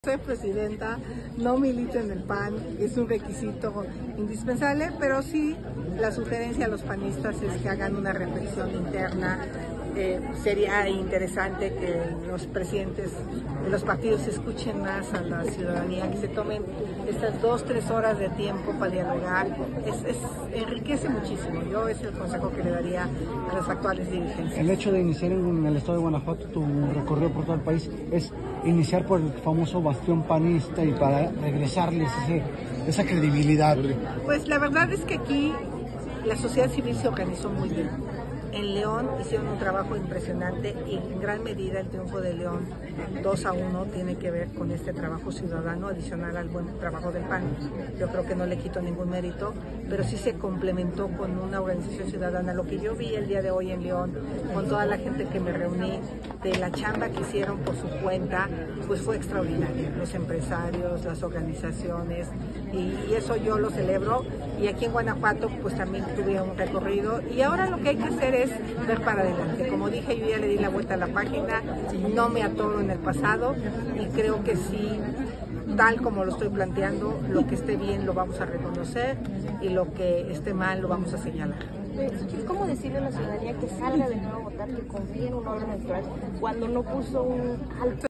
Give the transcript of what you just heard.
Soy presidenta, no milito en el PAN, es un requisito indispensable, pero sí la sugerencia a los panistas es que hagan una reflexión interna. Sería interesante que los presidentes de los partidos escuchen más a la ciudadanía, que se tomen estas 2-3 horas de tiempo para dialogar. Enriquece muchísimo. Yo es el consejo que le daría a las actuales dirigencias. El hecho de iniciar en el estado de Guanajuato tu recorrido por todo el país es iniciar por el famoso bastión panista y para regresarles esa credibilidad. Pues la verdad es que aquí la sociedad civil se organizó muy bien. En León hicieron un trabajo impresionante y en gran medida el triunfo de León 2-1 tiene que ver con este trabajo ciudadano adicional al buen trabajo del PAN. Yo creo que no le quito ningún mérito, pero sí se complementó con una organización ciudadana. Lo que yo vi el día de hoy en León, con toda la gente que me reuní, de la chamba que hicieron por su cuenta, pues fue extraordinaria. Los empresarios, las organizaciones, y eso yo lo celebro. Y aquí en Guanajuato pues también tuve un recorrido y ahora lo que hay que hacer es ver para adelante. Como dije, yo ya le di la vuelta a la página, no me atoro en el pasado y creo que sí, tal como lo estoy planteando, lo que esté bien lo vamos a reconocer y lo que esté mal lo vamos a señalar. ¿Cómo decirle a la ciudadanía que salga de nuevo a votar, que confíe en un orden electoral cuando no puso un alto?